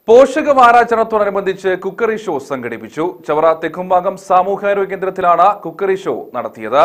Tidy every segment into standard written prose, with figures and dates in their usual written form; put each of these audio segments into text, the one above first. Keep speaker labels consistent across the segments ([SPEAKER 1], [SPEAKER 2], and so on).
[SPEAKER 1] പോഷകവാരാചരണത്തോടനുബന്ധിച്ച് cookery show സംഘടിപ്പിച്ചു. ചവറ തെക്കുംഭാഗം സാമൂഹ്യാരോഗ്യ കേന്ദ്രത്തിലാണ് cookery show നടത്തിയത്.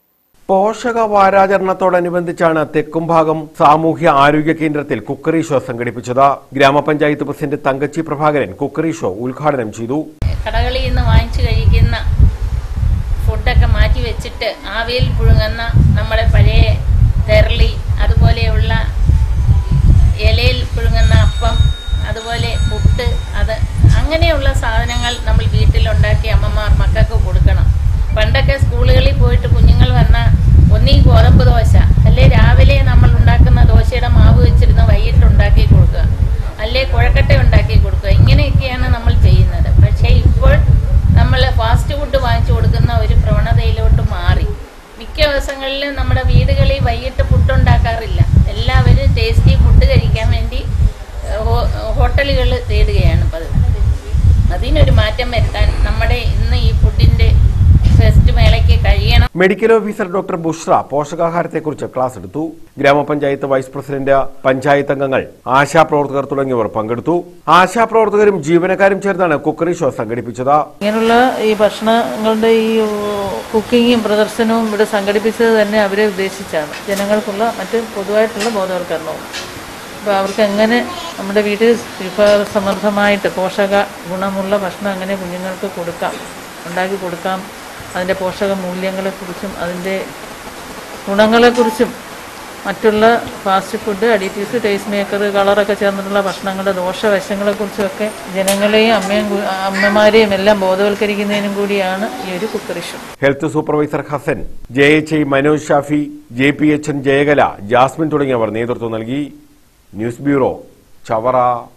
[SPEAKER 2] പോഷകവാരാചരണത്തോടനുബന്ധിച്ചാണ് തെക്കുംഭാഗം സാമൂഹ്യ ആരോഗ്യ കേന്ദ്രത്തിൽ കുക്കറി ഷോ സംഘടിപ്പിച്ചത്. ഗ്രാമപഞ്ചായത്ത് president Thankachi Prabhakaran cookery show ഉദ്ഘാടനം ചെയ്തു.
[SPEAKER 3] കടകളിൽ നിന്ന് വാങ്ങിച്ചു കഴിക്കുന്ന ഫുഡൊക്കെ മാറ്റി വെച്ചിട്ട് ആവിയിൽ പുഴുങ്ങുന്ന നമ്മുടെ പഴയ തെരളി, അതുപോലെയുള്ള ഇലയിൽ പുഴുങ്ങുന്ന അപ്പം, അതുപോലെ പുട്ട്, അങ്ങനെയുള്ള സാധനങ്ങൾ നമ്മൾ വീട്ടിലുണ്ടാക്കി അമ്മമാർ മക്കൾക്ക് കൊടുക്കണം. പണ്ടൊക്കെ സ്കൂളുകളിൽ പോയിട്ട് കുഞ്ഞുങ്ങൾ വന്ന ഒന്നീ ഗോതമ്പ് ദോശ, അല്ലെ രാവിലെ നമ്മൾ ഉണ്ടാക്കുന്ന ദോശയുടെ മാവ് വെച്ചിരുന്ന് വൈകിട്ട് ഉണ്ടാക്കി കൊടുക്കുക, അല്ലെ കുഴക്കട്ട ഉണ്ടാക്കി കൊടുക്കുക. ഇങ്ങനെയൊക്കെയാണ് നമ്മൾ ചെയ്യുന്നത്. പക്ഷേ ഇപ്പോൾ നമ്മൾ ഫാസ്റ്റ് ഫുഡ് വാങ്ങിച്ചു കൊടുക്കുന്ന ഒരു പ്രവണതയിലോട്ട് മാറി. മിക്ക ദിവസങ്ങളിലും നമ്മുടെ വീടുകളിൽ വൈകിട്ട് ഫുഡ് ഉണ്ടാക്കാറില്ല. എല്ലാവരും ടേസ്റ്റി ഫുഡ് കഴിക്കാൻ വേണ്ടി ഹോട്ടലുകൾ തേടുകയാണ് പതിവ്. അതിനൊരു മാറ്റം വരുത്താൻ നമ്മുടെ ഇന്ന് ഈ ഫുഡിന്റെ ഫെസ്റ്റ് മേളയ്ക്ക് കഴിയണം.
[SPEAKER 2] മെഡിക്കൽ ഓഫീസർ ഡോക്ടർ ബുഷ്ര പോഷകാഹാരത്തെക്കുറിച്ച് ക്ലാസ് എടുത്തു. ഗ്രാമപഞ്ചായത്ത് വൈസ് പ്രസിഡന്റ്, പഞ്ചായത്ത് അംഗങ്ങൾ, ആശാപ്രവർത്തകർ തുടങ്ങിയവർ പങ്കെടുത്തു. ആശാപ്രവർത്തകരും ജീവനക്കാരും ചേർന്നാണ് കുക്കറി ഷോ സംഘടിപ്പിച്ചത്.
[SPEAKER 4] ഇങ്ങനെയുള്ള ഈ ഭക്ഷണങ്ങളുടെ ഈ കുക്കിങ്ങും പ്രദർശനവും ഇവിടെ സംഘടിപ്പിച്ചത് തന്നെ അവരെ ഉദ്ദേശിച്ചാണ്. ജനങ്ങൾക്കുള്ള മറ്റ് പൊതുവായിട്ടുള്ള ബോധവൽക്കരണവും. അപ്പോൾ അവർക്ക് എങ്ങനെ നമ്മുടെ വീട്ടിൽ വിഭവസമൃദ്ധമായിട്ട് പോഷക ഗുണമുള്ള ഭക്ഷണം എങ്ങനെ കുഞ്ഞുങ്ങൾക്ക് ഉണ്ടാക്കി കൊടുക്കാം, അതിൻ്റെ പോഷക മൂല്യങ്ങളെക്കുറിച്ചും അതിൻ്റെ ഗുണങ്ങളെക്കുറിച്ചും മറ്റുള്ള fast food, additives, taste maker, കളറൊക്കെ ചേർന്നിട്ടുള്ള ഭക്ഷണങ്ങളുടെ ദോഷവശങ്ങളെക്കുറിച്ചുമൊക്കെ ജനങ്ങളെയും അമ്മമാരെയും എല്ലാം ബോധവൽക്കരിക്കുന്നതിനും കൂടിയാണ് ഈ ഒരു cookery show.
[SPEAKER 2] Health supervisor Hasan, JHI Manoj Shafi, JPHN Jayakala, Jasmine തുടങ്ങിയവർ നേതൃത്വം നൽകി. News bureau, Chavara.